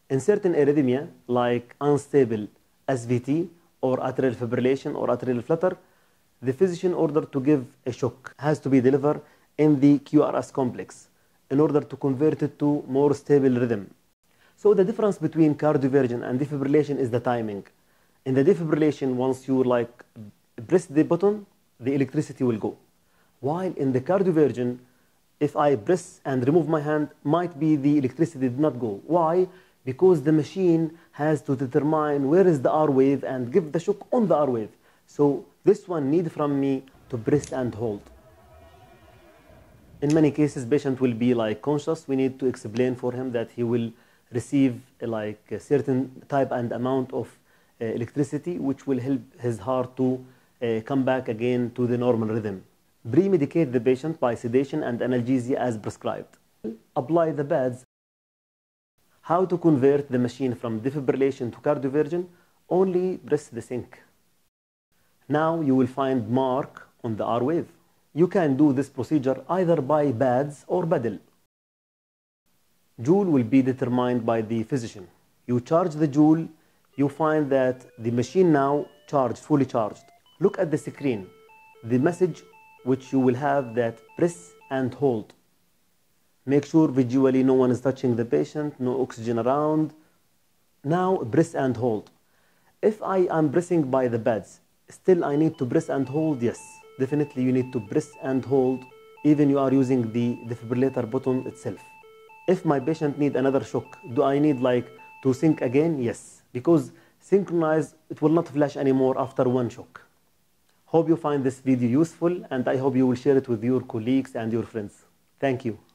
In certain arrhythmia, like unstable SVT or atrial fibrillation or atrial flutter, the physician, in order to give a shock, has to be delivered in the QRS complex in order to convert it to more stable rhythm. So the difference between cardioversion and defibrillation is the timing. In the defibrillation, once you press the button, the electricity will go. While in the cardioversion, if I press and remove my hand, might be the electricity did not go. Why? Because the machine has to determine where is the R wave and give the shock on the R wave. So this one needs from me to press and hold. In many cases, patient will be conscious. We need to explain for him that he will receive a certain type and amount of electricity, which will help his heart to come back again to the normal rhythm. Premedicate the patient by sedation and analgesia as prescribed. Apply the pads. How to convert the machine from defibrillation to cardioversion? Only press the sync. Now you will find mark on the R wave. You can do this procedure either by pads or paddle. Joule will be determined by the physician. You charge the joule, you find that the machine now charged, fully charged. Look at the screen. The message which you will have that press and hold. Make sure visually no one is touching the patient, no oxygen around. Now press and hold. If I am pressing by the pads, still I need to press and hold? Yes, definitely you need to press and hold, even you are using the defibrillator button itself. If my patient need another shock, do I need to sync again? Yes, because synchronized, it will not flash anymore after one shock. Hope you find this video useful, and I hope you will share it with your colleagues and your friends. Thank you.